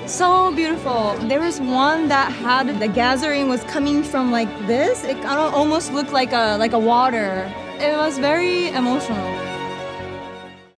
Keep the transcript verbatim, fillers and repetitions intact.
So beautiful. There was one that had the gathering was coming from like this. It kind of almost looked like a like a water. It was very emotional.